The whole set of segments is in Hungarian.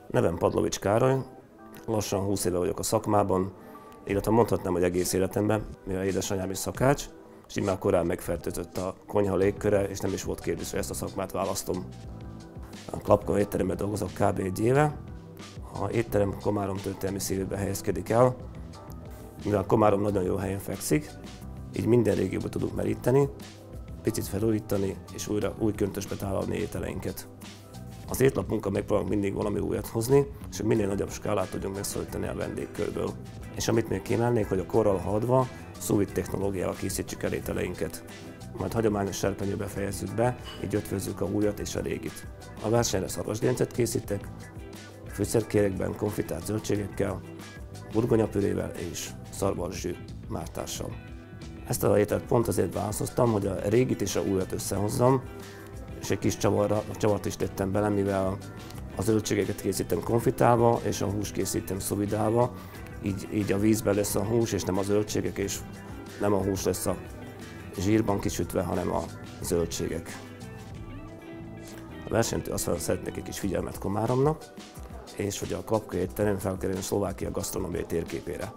Nevem Padlovics Károly, lassan 20 éve vagyok a szakmában, illetve mondhatnám, hogy egész életemben, mivel édesanyám is szakács, és így már korán megfertőzött a konyha légköre, és nem is volt kérdés, hogy ezt a szakmát választom. A Klapka étteremben dolgozok kb. 1 éve. A étterem Komárom történelmi szívében helyezkedik el, mivel Komárom nagyon jó helyen fekszik, így minden régióban tudunk meríteni, picit felújítani és újra új köntösbe tálalni ételeinket. Az étlapmunkkal megpróbálunk mindig valami újat hozni, és hogy minél nagyobb skálát tudjunk megszólítani a vendégkörből. És amit még kínálnék, hogy a korral haladva sous vide technológiával készítsük el ételeinket. Majd hagyományos serpenyőbe fejezzük be, így ötvözzük a újat és a régit. A versenyre szarvasgerincet készítek, fűszerkérekben konfitált zöldségekkel, burgonyapürével és szarvaszszsű mártással. Ezt a ételt pont azért választottam, hogy a régit és a újat összehozzam, és egy kis csavart is tettem bele, mivel a zöldségeket készítem konfitálva, és a húst készítem szovidálva, így a vízben lesz a hús, és nem a zöldségek, és nem a hús lesz a zsírban kisütve, hanem a zöldségek. A versenytől azt szeretnék egy kis figyelmet Komáromnak, és hogy a Klapka étterem felkerüljön Szlovákia gasztronómiai térképére.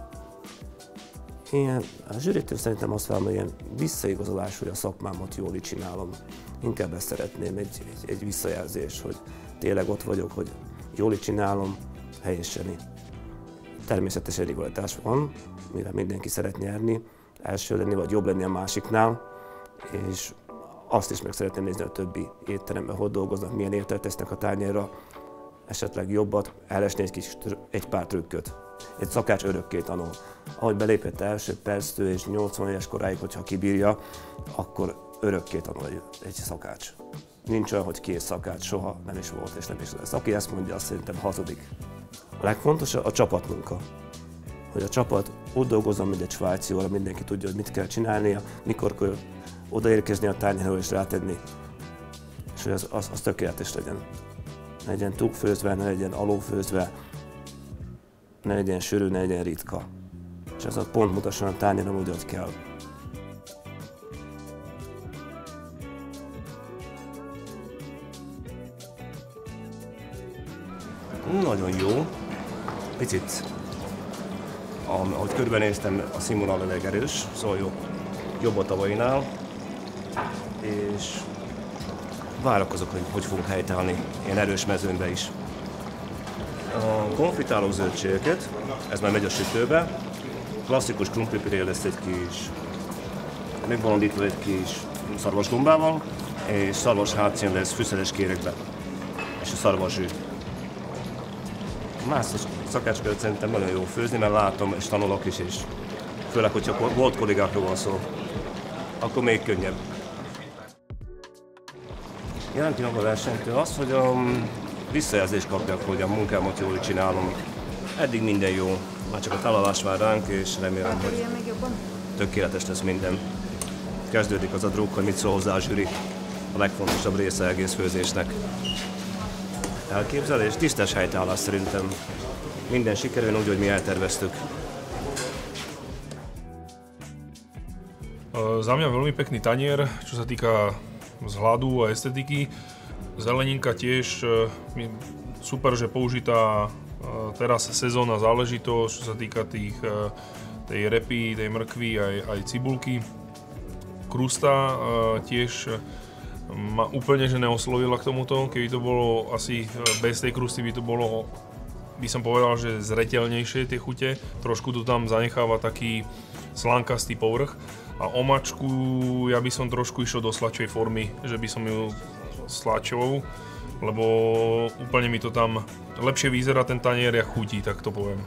Én a zsűritől szerintem azt várom, hogy ilyen visszaigazolás, hogy a szakmámat jól csinálom. Inkább ezt szeretném, egy visszajelzés, hogy tényleg ott vagyok, hogy jól csinálom, helyesen. Természetesen rivalitás van, mivel mindenki szeret nyerni, első lenni vagy jobb lenni a másiknál, és azt is meg szeretném nézni a többi étteremben, hogy dolgoznak, milyen ételt tesznek a tányérra, esetleg jobbat, elesni egy pár trükköt. Egy szakács örökké tanul. Ahogy belépett első perctől és 80 éves koráig, hogyha kibírja, akkor örökké tanul egy szakács. Nincs olyan, hogy kész szakács, soha nem is volt és nem is lesz. Aki ezt mondja, azt szerintem hazudik. A legfontosabb a csapatmunka. Hogy a csapat úgy dolgozzon, mint egy svájci óra, mindenki tudja, hogy mit kell csinálnia, mikor kell odaérkezni a tányérhoz és rátenni, és hogy az tökéletes legyen. Ne legyen túlfőzve, ne legyen alulfőzve, ne legyen sűrű, ne legyen ritka. És ez a pont mutasson a tányéron úgy, hogy kell. Nagyon jó. Picit, ahogy körbenéztem, a színvonal elég erős, szóval jobb a tavainál, és várakozok, hogy fogunk helytállni ilyen erős mezőnbe is. A konfitáló zöldségeket, ez már megy a sütőbe, klasszikus krumplipüré lesz egy kis, megbolondítva egy kis szarvasgombával, és szarvas hátszín lesz fűszeres kérekbe, és a szarvaszsű. Más szakácskövet szerintem nagyon jó főzni, mert látom és tanulok is, és főleg, hogyha volt kollégákról van szó, akkor még könnyebb. Jelen pillanatban a versenytől az, hogy a visszajelzést kapjak, hogy a munkámat jól csinálom. Eddig minden jó, már csak a tálalás vár ránk, és remélem, hogy tökéletes lesz minden. Kezdődik az a druk, hogy mit szól hozzá a zsűri, a legfontosabb része egész főzésnek. Elképzelés, tisztes helytállás szerintem. Minden sikerül úgy, hogy mi elterveztük. Za mňa veľmi pekný tanier, čo sa týka vzhľadu a estetiky. Zeleninka tiež super, že použitá teraz sezónna záležitosť, čo sa týka tej repy, tej mrkvy aj cibulky. Krusta tiež ma úplne že neoslovila k tomuto, keby to bolo asi bez tej krusty by to bolo, by som povedal, že zreteľnejšie tie chute. Trošku to tam zanecháva taký slankastý povrch. A omačku ja by som trošku išiel do sladšej formy, že by som ju sladšou, lebo úplne mi to tam lepšie vyzerá ten tanier, jak chutí, tak to poviem.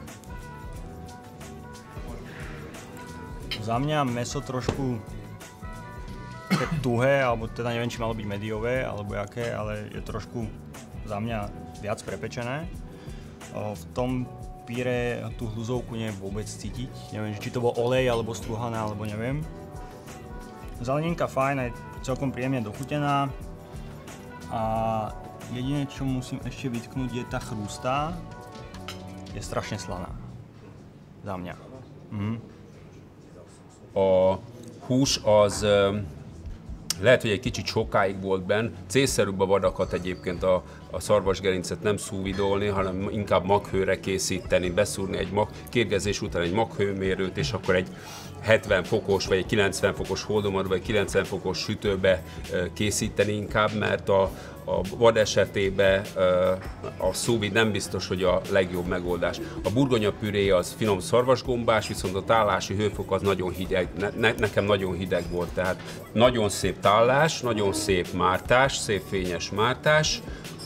Za mňa mäso trošku tuhé, alebo teda neviem, či malo byť mediové, alebo jaké, ale je trošku za mňa viac prepečené. V tom píre tú hluzovku neviem vôbec cítiť. Neviem, či to bol olej, alebo strúhané, alebo neviem. Zeleninka fajn, je celkom príjemne dochutená. A jediné, čo musím ešte vytknúť, je tá chrústa. Je strašne slaná. Za mňa. A hús az Lehet, hogy egy kicsit sokáig volt benn. Célszerűbb a vadakat egyébként a szarvasgerincet nem szúvidolni, hanem inkább maghőre készíteni, beszúrni egy kérgezés után egy maghőmérőt, és akkor egy 70 fokos, vagy egy 90 fokos hódomadba, vagy 90 fokos sütőbe készíteni inkább, mert a vad esetében a szúvid nem biztos, hogy a legjobb megoldás. A burgonya püré az finom szarvasgombás, viszont a tálási hőfok az nagyon hideg, nekem nagyon hideg volt, tehát nagyon szép tállás, nagyon szép mártás, szép fényes mártás,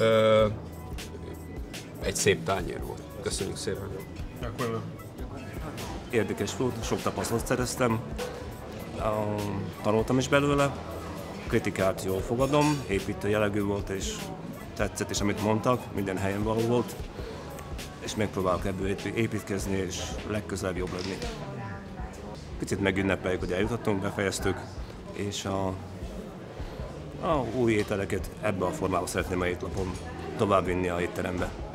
egy szép tányér volt. Köszönjük szépen! Érdekes volt, sok tapasztalatot szereztem, tanultam is belőle, kritikát jól fogadom, építő jellegű volt, és tetszett is, amit mondtak, minden helyen való volt, és megpróbálok ebből építkezni, és legközelebb jobb lenni. Picit megünnepeljük, hogy eljutottunk, befejeztük, és a új ételeket ebben a formában szeretném a étlapon továbbvinni a étterembe.